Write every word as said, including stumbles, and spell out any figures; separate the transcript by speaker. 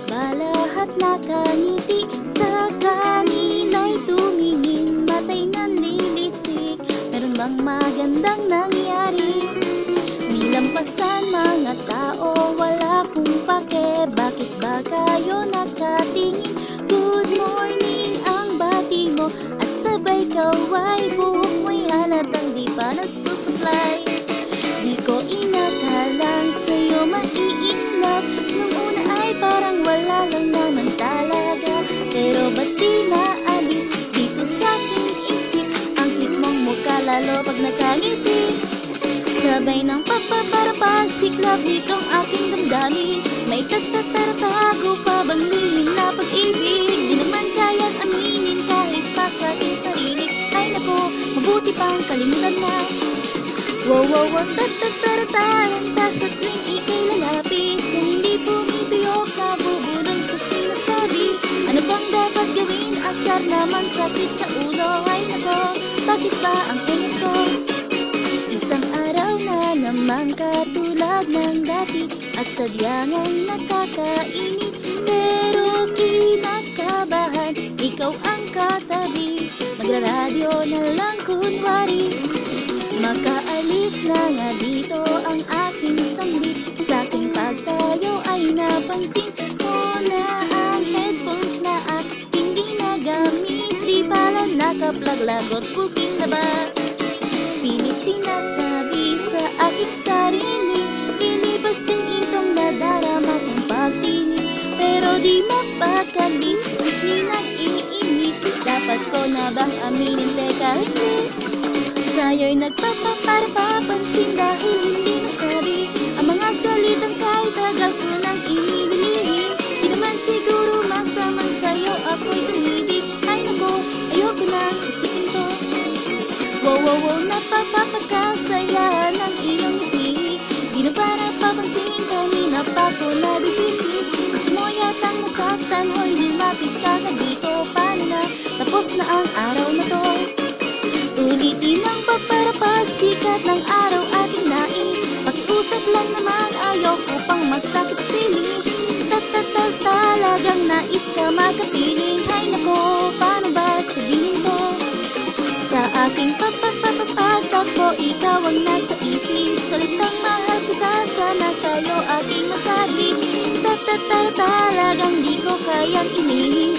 Speaker 1: ba lahat nakangiti? Sa kanina'y tumingin, matay nanlilisik. Meron bang magandang nangyari? Nilampasan mga tao, wala pong pake. Bakit ba kayo nakatingin? Good morning ang bati mo, at sabay kaway. Buhok mo'y halatang di pa nagsusupply. Di ko inakalang sa'yo maiinlove. Nung una ay parang wala lang naman talaga. Pero ba't di naalis dito sa aking isip? Ang cute mong mukha lalo pag nakangiti. Sabay ng papaparapagsiklab nitong aking damdamin. May tatataratago pa bang lihim na pag-ibig? Di naman kayang aminin kahit pa sa ating sarili. Ay nako, mabuti pang kalimutan na. Wow, wow, wow, tatataratahan ta sa tuwing ika'y lalapit. Kung hindi pumipiyok, nabubulong sa sinasabi. Ano bang dapat gawin? Asyar naman sakit sa ulo. Ay nako, bakit ba ang ingat ko? Isang araw na naman katulad ng dati, at sadyang ang nakakainip. Pero kinakabahan, ikaw ang katabi. Magraradyo na lang kunwari. Makaalis na nga dito ang aking sambit. Sa aking pagtayo ay napansin ko na ang headphones na aking ginagamit di pala nakaplag, lagot booking na ba? Pilit sinasabi sa aking sarili, ilibas din itong nadarama kong pagtingin. Pero di mapakali, hindi nag-iinit. Dapat ko na bang aminin? Teka, hindi. Sa'yo'y nagpapapapansin dahil hindi nasabi ang mga salitang kahit tagal ko nang inililihim. Di naman siguro masamang sa'yo ako'y tumibig. Ay nako, ayoko nang isipin to. Wow, wow, wow, napapapagkasaya ng iyong ngiti. Di na ba napapansin kanina pa ko nabibisip? Gusto mo yatang masaktan, hoy lumapit ka na dito. Paano na, tapos na ang araw na to. Ulitin ang paparapagsikat ng araw ating nais. Pakiusap lang naman, ayaw ko pang magtakip siling. Tatatal talagang nais ka makapiling. Hay nako, paano ba sabihin to? Sa aking papapapapagtakbo, ikaw ang nasa isip. Salitang mahal kita, sana sa'yo aking masabi. Tatatal talagang di ko kayang inihing.